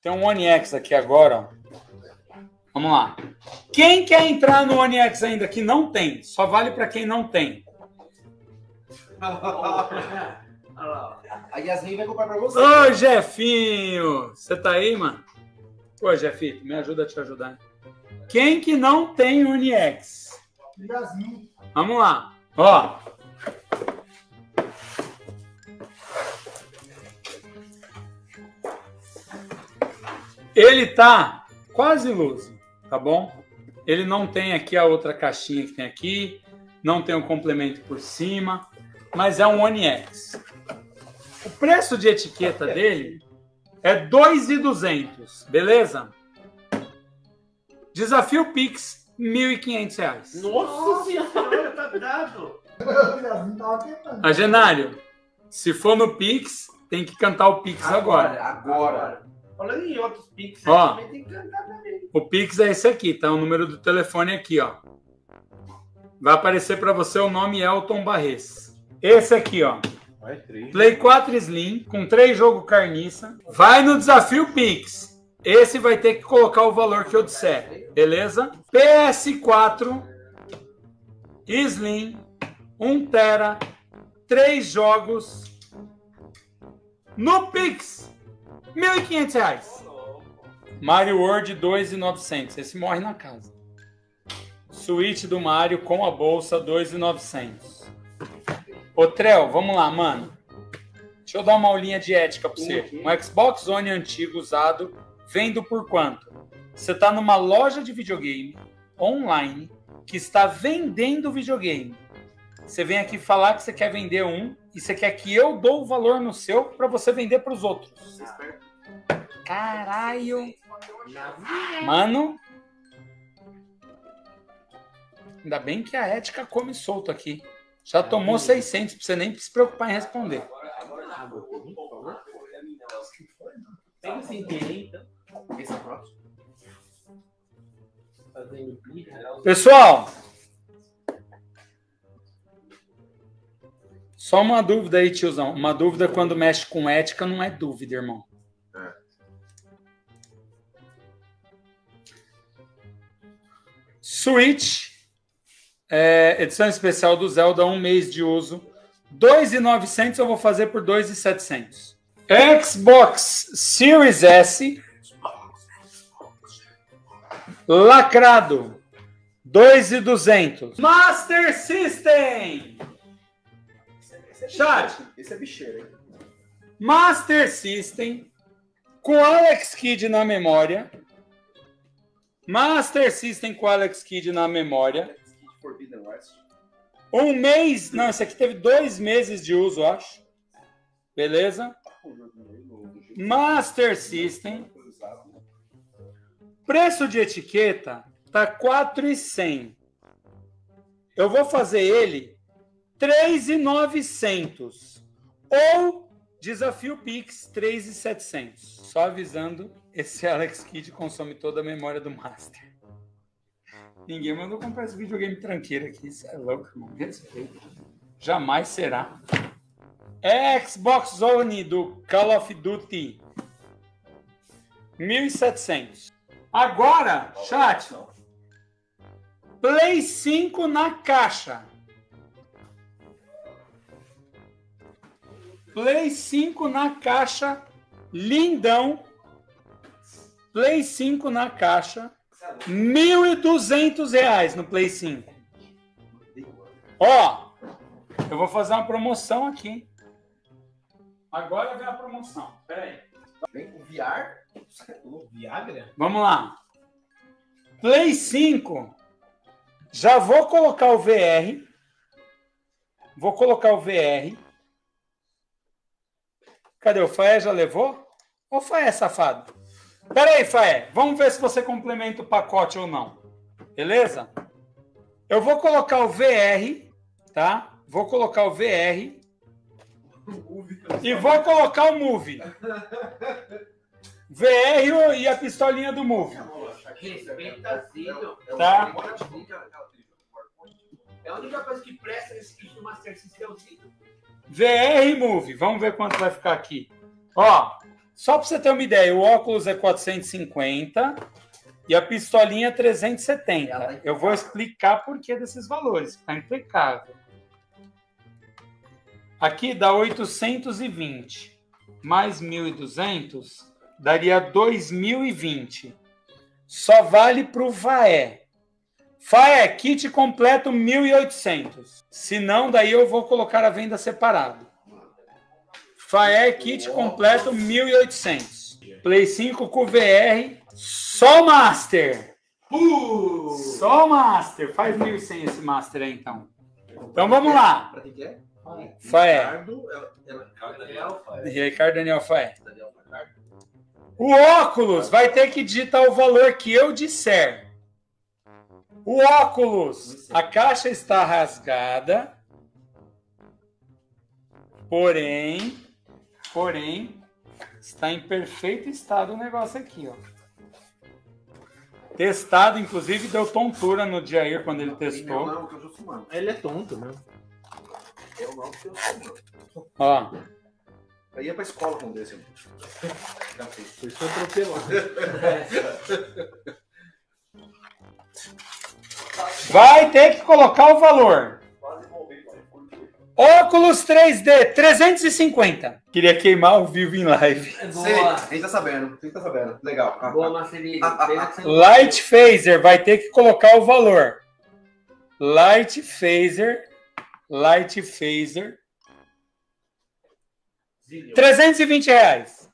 Tem um One X aqui agora, ó. Vamos lá. Quem quer entrar no One X ainda que não tem? Só vale para quem não tem. A Yasmin vai comprar pra você. Ô, Jefinho! Você tá aí, mano? Pô, Jefinho, me ajuda a te ajudar. Quem que não tem One X? Yasmin. Vamos lá. Ó. Ele tá quase iluso, tá bom? Ele não tem aqui a outra caixinha que tem aqui, não tem um complemento por cima, mas é um One X. O preço de etiqueta dele é R$ 2.200, beleza? Desafio Pix, R$ 1.500. Nossa senhora, tá dado. Agenário, se for no Pix, tem que cantar o Pix agora. Agora. Falando em outros Pix, Ó. também tem que cantar também. O Pix é esse aqui, tá? O número do telefone aqui, ó. Vai aparecer para você o nome Elton Barres. Esse aqui, ó. Play 4 Slim, com 3 jogos carniça. Vai no desafio Pix. Esse vai ter que colocar o valor que eu disser, beleza? PS4 Slim, 1 tera, 3 jogos. No Pix, R$ 1.500. Mario World 2.900. Esse morre na casa. Switch do Mario com a bolsa 2.900. Ô, Trel, vamos lá, mano. Deixa eu dar uma aulinha de ética pra você. Um Xbox One antigo usado, vendo por quanto? Você tá numa loja de videogame online que está vendendo videogame. Você vem aqui falar que você quer vender um e você quer que eu dou o valor no seu para você vender para os outros. Caralho. Mano. Ainda bem que a ética come solto aqui. Já tomou 600 pra você nem se preocupar em responder. Tem que se entender, então. Esse é o próximo. Pessoal, só uma dúvida aí, tiozão. Uma dúvida quando mexe com ética não é dúvida, irmão. Switch, edição especial do Zelda, 1 mês de uso. 2.900 eu vou fazer por 2.700. Xbox Series S, lacrado, 2.200. Master System. Chat. Esse é bicheiro, hein? Master System com Alex Kidd na memória. Master System com Alex Kidd na memória. Forbidden West. 1 mês. Não, esse aqui teve 2 meses de uso, eu acho. Beleza? Master System. Preço de etiqueta tá 4.100. Eu vou fazer ele 3.900. Ou desafio Pix 3.700. Só avisando, esse Alex Kidd consome toda a memória do Master. Ninguém mandou comprar esse videogame tranqueiro aqui. Isso é louco, irmão. Respeito. Jamais será. Xbox One do Call of Duty 1.700. Agora, chat. Play 5 na caixa. Play 5 na caixa. Lindão. Play 5 na caixa. R$ 1.200 no Play 5. Ó, eu vou fazer uma promoção aqui. Agora vem a promoção. Pera aí. Vem com VR. Viagra? Vamos lá. Play 5. Já vou colocar o VR. Vou colocar o VR. Cadê o Faé? Já levou? Ô, Faé, safado. Pera aí, Faé. Vamos ver se você complementa o pacote ou não. Beleza? Eu vou colocar o VR, tá? Vou colocar o VR. E vou colocar o Move. VR e a pistolinha do Move. Respeita Zido. Tá? É a única coisa que presta nesse kit do Master System é o Zido. VR e Move. Vamos ver quanto vai ficar aqui. Ó, Só para você ter uma ideia, o óculos é 450 e a pistolinha é 370. Eu vou explicar por que desses valores, tá impecável. Aqui dá 820 mais 1.200 daria 2.020. Só vale para o Faé. Faé, kit completo 1.800. Se não, daí eu vou colocar a venda separado. Faé, kit completo 1.800. Play 5 com VR, só Master. Só Master. Faz 1.100 esse Master aí, então. Então vamos lá. Pra quem que é? Faé. Ricardo Daniel Faé. O óculos vai ter que digitar o valor que eu disser. O óculos, a caixa está rasgada, porém, está em perfeito estado o negócio aqui, ó. Testado, inclusive deu tontura no Jair quando ele testou. Não, porque eu sou fumando. Ele é tonto, né? Eu não, porque eu sou fumando. Ó. Eu ia pra escola com um desse. Foi só atropelado. Vai ter que colocar o valor. Óculos 3D, 350. Queria queimar ao vivo em live. Sei, a gente tá sabendo. Legal. Boa, Marcelinho. Light Phaser, vai ter que colocar o valor. Light Phaser. 320 reais.